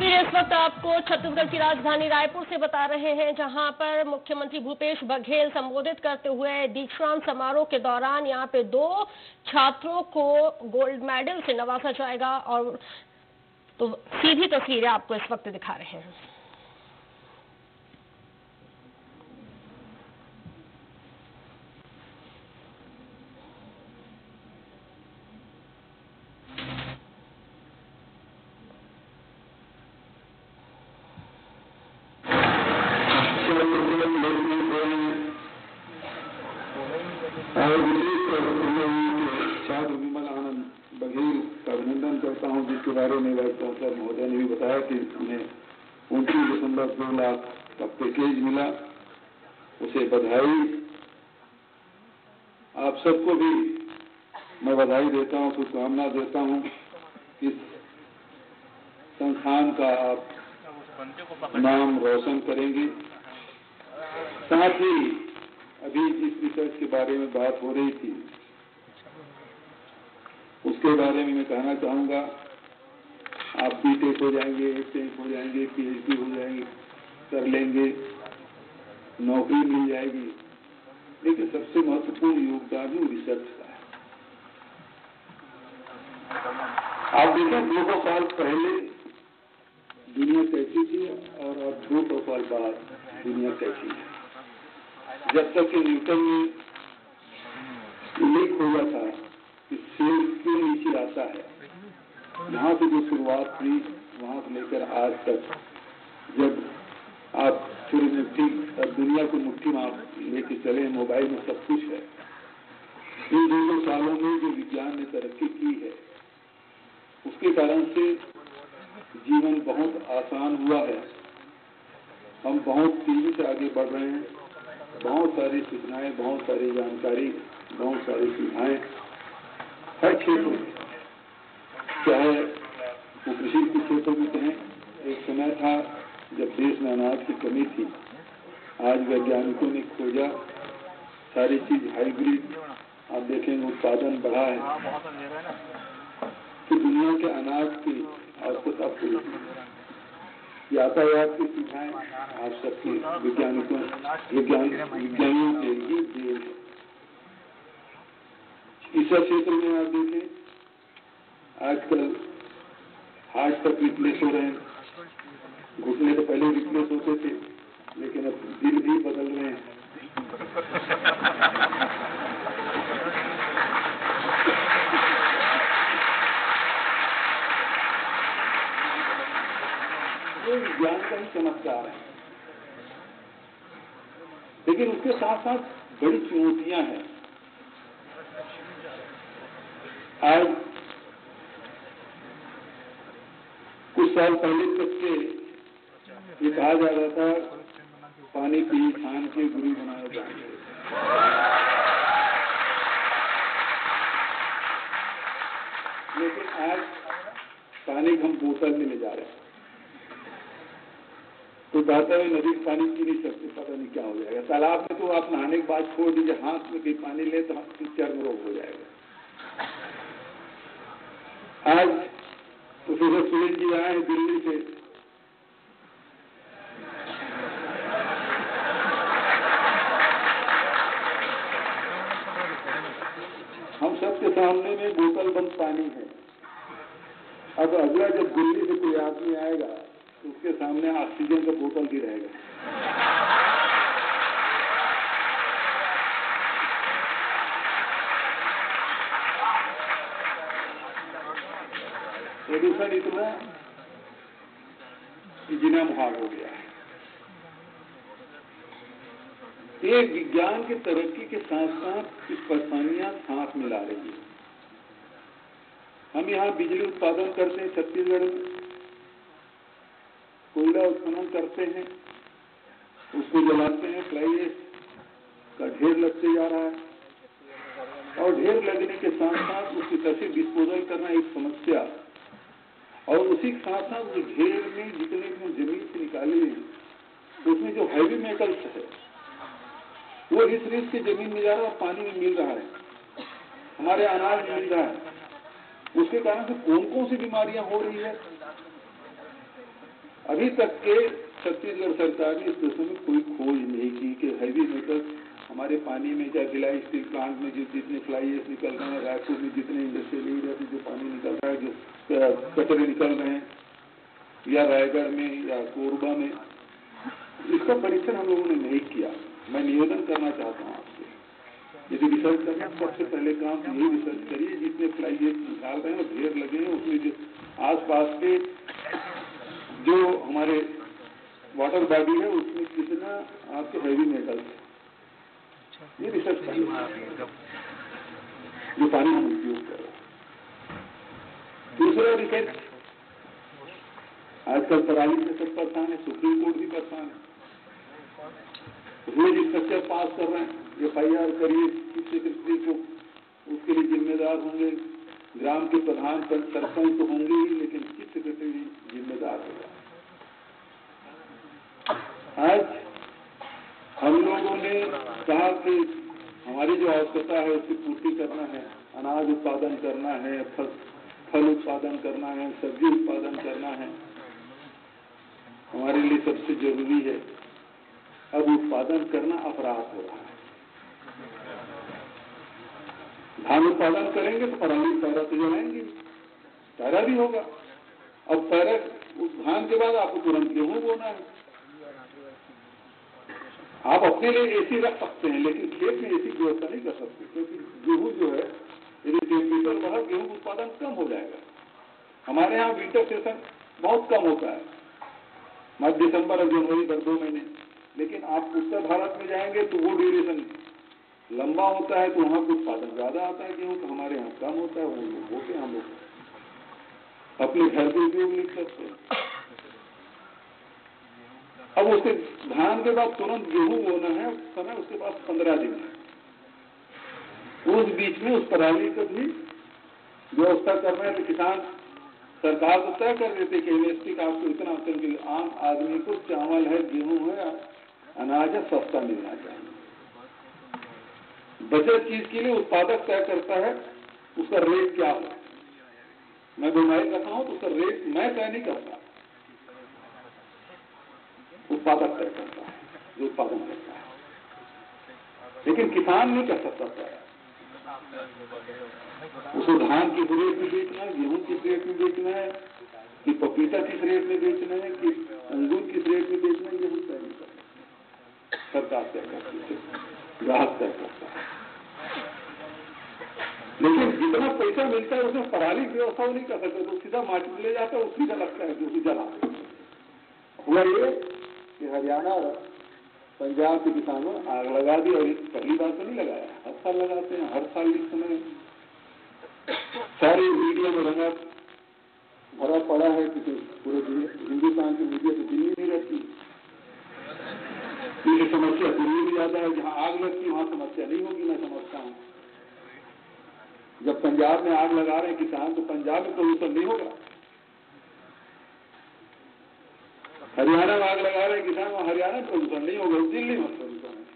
तस्वीरें इस वक्त आपको छत्तीसगढ़ की राजधानी रायपुर से बता रहे हैं, जहां पर मुख्यमंत्री भूपेश बघेल संबोधित करते हुए दीक्षांत समारोह के दौरान यहां पे 2 छात्रों को गोल्ड मेडल से नवाजा जाएगा। और तो सीधी तस्वीरें आपको इस वक्त दिखा रहे हैं। और विशेष छात्र विमल आनंद बघेल का अभिनंदन करता हूं, जिसके बारे में वाइस चांसलर महोदय ने भी बताया कि उन्हें 29.2 लाख का पैकेज मिला। उसे बधाई। आप सबको भी मैं बधाई देता हूं, शुभकामना देता हूं। इस संस्थान का आप नाम रोशन करेंगे। साथ ही अभी जिस रिसर्च के बारे में बात हो रही थी, उसके बारे में मैं कहना चाहूंगा, आप बीटेक हो जाएंगे, एमटेक हो जाएंगे, पीएचडी हो जाएंगे, कर लेंगे, नौकरी मिल जाएगी, लेकिन सबसे महत्वपूर्ण योगदान ही रिसर्च का है। आप देखें 200 साल पहले दुनिया कैसी थी और अब 200 साल बाद दुनिया कैसी है। जब तक कि न्यूटन ने उल्लेख हुआ था कि सेल क्यों नीचे आता है, यहाँ से जो शुरुआत हुई वहां से लेकर आज तक, जब आप पूरी मुट्ठी दुनिया को मुट्ठी में आप लेके चले, मोबाइल में सब कुछ है। इन 200 सालों में जो विज्ञान ने तरक्की की है, उसके कारण से जीवन बहुत आसान हुआ है। हम बहुत तेजी से आगे बढ़ रहे हैं। बहुत सारी सूचनाएं, बहुत सारी जानकारी, बहुत सारी सुविधाएं हर क्षेत्र में, चाहे वो कृषि के क्षेत्र में कहें। एक समय था जब देश में अनाज की कमी थी। आज वैज्ञानिकों ने खोजा, सारी चीज हाइब्रिड, आप देखेंगे उत्पादन बढ़ा है कि दुनिया के अनाज की आवश्यकता पूरी। यातायात की सुविधाएं आप सबके विज्ञानियों के लिए देन है। चिकित्सा क्षेत्र में आप देखें, आजकल हार्ट तक रिप्लेस हो रहे हैं। घुटने तो पहले रिप्लेस होते थे, लेकिन अब दिल भी बदल रहे हैं। ये विज्ञान का ही चमत्कार है, लेकिन उसके साथ साथ बड़ी चुनौतियां हैं। आज कुछ साल पहले तक के ये कहा जा रहा था पानी पी खान के गुरु बनाए जाएंगे, लेकिन आज पानी हम बोतल में ले जा रहे हैं। तो कहता है नदी का पानी पी नहीं सकते, पता नहीं क्या हो जाएगा। तालाब में तो आप नहाने के बाद छोड़ दीजिए, हाथ में भी पानी ले तो चर्म रोग हो जाएगा। आज प्रोफेसर सुरेश जी आए हैं दिल्ली से, हम सबके सामने में बोतल बंद पानी है। अब अगला जब दिल्ली से कोई आदमी आएगा तो उसके सामने ऑक्सीजन का बोतल भी रहेगा। प्रदूषण इतना जीना मुहाल हो गया है। ये विज्ञान की तरक्की के साथ साथ कुछ परेशानियां साथ मिला रही है। हम यहाँ बिजली उत्पादन करते हैं, छत्तीसगढ़ में कोयला उत्खनन करते हैं, उसको जलाते हैं, फ्लाई ऐश का ढेर लगते जा रहा है। और ढेर लगने के साथ साथ उसकी कैसे डिस्पोजल करना एक समस्या। और उसी के साथ साथ जो ढेर में जितने भी जमीन से निकाले हैं, उसमें जो हैवी मेटल्स है वो इस रीत की जमीन में जा रहा है, पानी में मिल रहा है, हमारे अनाज में मिल रहा है। उसके कारण से कौन कौन सी बीमारियां हो रही है अभी तक के छत्तीसगढ़ सरकार ने इस विषय में कोई खोज नहीं की कि हैवी मेटल्स हमारे पानी में, चाहे भिलाई स्टील प्लांट में जितने फ्लाई एश निकल रहे हैं, रायपुर में जितने इंडस्ट्रियल एरिया में जो पानी निकल रहा है, जो कचरे निकल रहे हैं, या रायगढ़ में या कोरबा में, इसका परीक्षण हम लोगों ने नहीं किया। मैं निवेदन करना चाहता हूँ आपसे, यदि रिसर्च करना सबसे पहले काम यही रिसर्च करिए, जितने फ्लाई एश निकाल रहे हैं ढेर लगे हैं, उसमें जो आसपास के जो हमारे वाटर बॉडी है उसमें कितना आपके हैवी मेटल है, ये रिसर्च करिए जो पानी हम उपयोग कर रहे हैं। दूसरा रिसर्च, आजकल पराली से सब परेशान है, सुप्रीम कोर्ट भी परेशान है, रोज स्ट्रक्चर पास कर रहे हैं, FIR करिए, चीफ सेक्रेटरी को उसके लिए जिम्मेदार होंगे, ग्राम के प्रधान सरपंच तो होंगे ही, लेकिन चीफ सेक्रेटरी जिम्मेदार होगा। आज हम लोगों ने कहा कि हमारी जो आवश्यकता है उसकी पूर्ति करना है, अनाज उत्पादन करना है, फल उत्पादन करना है, सब्जी उत्पादन करना है, हमारे लिए सबसे जरूरी है। अब उत्पादन करना अपराध हो रहा है। धान उत्पादन करेंगे तो पराली पैरा तो जलाएंगे, पैरा भी होगा। अब पैरा धान के बाद आपको तुरंत गेहूं बोना है। आप अपने लिए एसी रख सकते हैं, लेकिन खेत में एसी की व्यवस्था नहीं कर सकते, क्योंकि गेहूं जो है यदि टेम्परेचर बढ़ा गेहूं उत्पादन कम हो जाएगा। हमारे यहाँ विंटर सेशन बहुत कम होता है, मध्य दिसंबर और जनवरी तक 2 महीने, लेकिन आप उत्तर भारत में जाएंगे तो वो ड्यूरेशन लंबा होता है, तो वहां पर उत्पादन ज्यादा आता है गेहूं का, हमारे यहाँ कम होता है। वो लोग होते हैं, हम लोग अपने घर के उपयोग नहीं करते हैं। अब उसके धान के बाद तुरंत गेहूं बोना है, समय उसके पास 15 दिन है। उस बीच में उस पराली को भी व्यवस्था करना है। तो किसान सरकार को तय कर देते कि इलेक्ट्रिक आपको इतना, क्योंकि आम आदमी को चावल है, गेहूं है, अनाज है, सस्ता मिलना चाहिए। बचत चीज के लिए उत्पादक तय करता है उसका रेट क्या हो। मैं बीमारी रखा हूं तो उसका रेट मैं तय नहीं करता, उत्पादक तय करता है जो उत्पादन करता है, लेकिन किसान नहीं कर सकता तय। उसको धान किस रेट में बेचना है, गेहूं किस रेट में बेचना है, कि पपीता किस रेट में बेचना है, कि अंगूर किस रेट में बेचना है, ये हम तय नहीं करते, सरकार तय करती है, ग्राहक तय करता है। लेकिन जितना पैसा मिलता है उसमें पराली की व्यवस्था नहीं कर सकते, तो सीधा माटी में ले जाता है, उसी का लगता है, जो उसी जला। हुआ ये कि हरियाणा और पंजाब के किसानों आग लगा दी, और पहली बार तो नहीं लगाया, हर साल लगाते हैं। हर साल इस समय सारी मीडिया में रंगा भरा पड़ा है कि पूरे हिंदुस्तान की मीडिया तो दिल्ली नहीं रहती, ये समस्या दिल्ली में ज्यादा है। जहां आग लगती है वहां समस्या नहीं होगी, मैं समझता हूं। जब पंजाब में आग लगा रहे हैं किसान, तो पंजाब में प्रदूषण नहीं होगा। हरियाणा में आग लगा रहे हैं किसान, वहां हरियाणा में प्रदूषण नहीं होगा, दिल्ली में प्रदूषण है।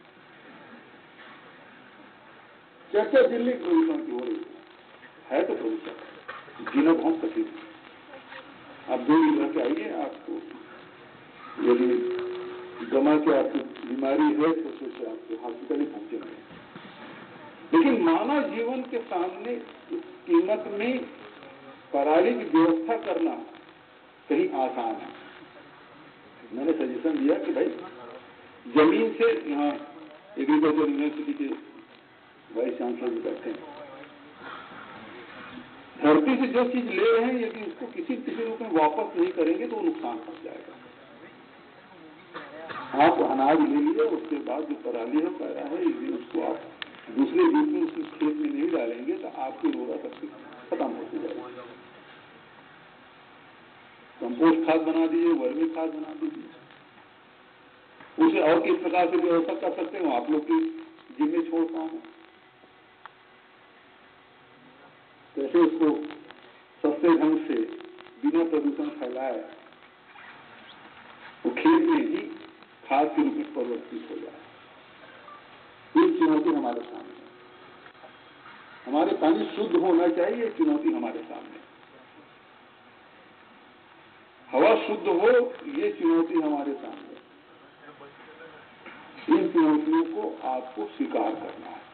चर्चा दिल्ली प्रदूषण की हो रही है तो प्रदूषण जीना बहुत कठिन है। आप 2 दिन रह के आइए, आपको यदि दमा के आपकी बीमारी है तो सोचे आपको हॉस्पिटल ही पहुंचेंगे। लेकिन मानव जीवन के सामने इस कीमत में पराली की व्यवस्था करना कहीं आसान है। मैंने सजेशन दिया कि भाई जमीन से, यहाँ एग्रीकल्चर यूनिवर्सिटी के वाइस चांसलर भी बैठे हैं, धरती से जो चीज ले रहे हैं यदि उसको किसी रूप में वापस नहीं करेंगे तो वो नुकसान पहुंच जाएगा। आप अनाज ले लीजिए, उसके बाद जो पराली है, पैरा है, यदि उसको आप दूसरे रूप में उसी खेत में नहीं डालेंगे तो आपकी रोड़ा शक्ति खत्म होती जाएगी। कंपोस्ट खाद बना दीजिए, वर्मी खाद बना दीजिए, उसे और किस प्रकार से व्यवस्था कर सकते हो आप लोग की जिम्मे छोड़ता हूं। कैसे उसको सस्ते ढंग से बिना प्रदूषण फैलाए वो खेत में ही खाद के रूप में परिवर्तित हो जाए, ये चुनौती हमारे सामने है। हमारे पानी शुद्ध होना चाहिए, चुनौती हमारे सामने। हवा शुद्ध हो, ये चुनौती हमारे सामने। इन चुनौतियों को आपको स्वीकार करना है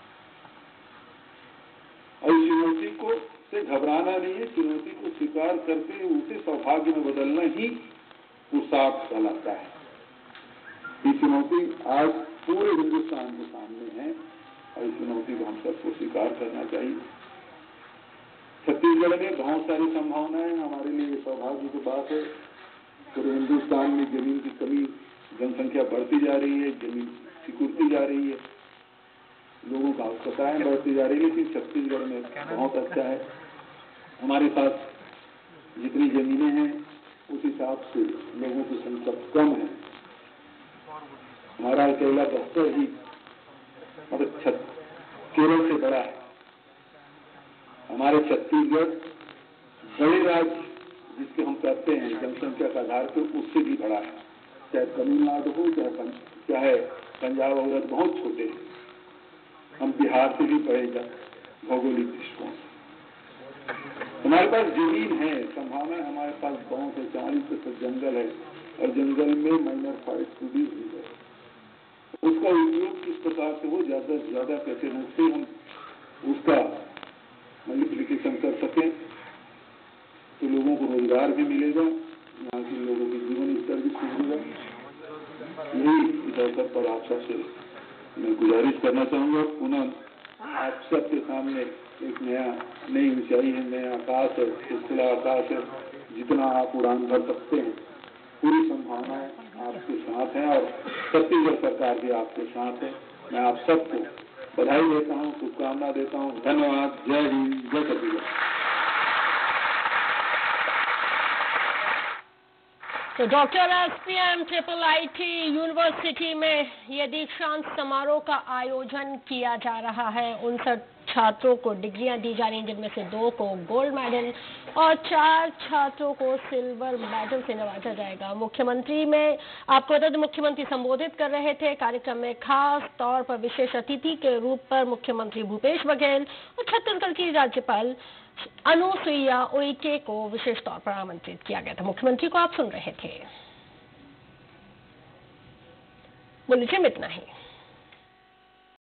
और इस चुनौती को से घबराना नहीं है। चुनौती को स्वीकार करके उसे सौभाग्य में बदलना ही पुरुषार्थ कहलाता है। ये चुनौती आज पूरे हिंदुस्तान के सामने है और इस चुनौती को हम सबको स्वीकार करना चाहिए। छत्तीसगढ़ में बहुत सारी संभावनाएं, हमारे लिए सौभाग्य की बात है। पूरे हिंदुस्तान में जमीन की कमी, जनसंख्या बढ़ती जा रही है, जमीन सिकुड़ती जा रही है, लोगों का आवश्यकताएं बढ़ती जा रही है, लेकिन छत्तीसगढ़ में बहुत अच्छा है। हमारे पास जितनी जमीनें हैं उस हिसाब से लोगों की संख्या कम है। हमारा अकेला बस्तर ही मतलब केरल से बड़ा है। हमारे छत्तीसगढ़ बड़े राज्य जिसके हम कहते हैं जनसंख्या के आधार पर, उससे भी बड़ा है। चाहे तमिलनाडु हो, चाहे पंजाब वगैरह बहुत छोटे हैं। हम बिहार से भी बढ़ेगा भौगोलिक दृष्टिकोण से। हमारे पास जमीन है, संभावना हमारे पास बहुत है। 40% जंगल है और जंगल में माइनर फॉरेस्ट भी है। उसका उपयोग किस प्रकार से हो, ज्यादा से ज्यादा कैसे रूप से हम उसका मल्टीप्लिकेशन कर सकें तो लोगों को रोजगार भी मिलेगा, यहाँ के लोगों के जीवन स्तर भी सुधरेगा। यही इस अवसर पर आप सबसे मैं गुजारिश करना चाहूंगा। पुनः आप सबके सामने एक नई ऊंचाई है, नया आकाश है, खुला आकाश है। जितना आप उड़ान भर सकते हैं, पूरी संभावनाएं आपके साथ हैं और छत्तीसगढ़ सरकार भी आपके साथ है। मैं आप सबको बधाई देता हूँ, शुभकामना देता हूँ। धन्यवाद। जय हिंद, जय छत्तीसगढ़। तो डॉक्टर एसपीएम IIIT यूनिवर्सिटी में ये दीक्षांत समारोह का आयोजन किया जा रहा है। 59 छात्रों को डिग्रियां दी जा रही हैं, जिनमें से 2 को गोल्ड मेडल और 4 छात्रों को सिल्वर मेडल से नवाजा जाएगा। मुख्यमंत्री में आपको बता दें, मुख्यमंत्री संबोधित कर रहे थे। कार्यक्रम में खास तौर पर विशेष अतिथि के रूप पर मुख्यमंत्री भूपेश बघेल और छत्तीसगढ़ की राज्यपाल अनुसुईया उइके को विशेष तौर पर आमंत्रित किया गया था। मुख्यमंत्री को आप सुन रहे थे। बुलेटिन में इतना ही।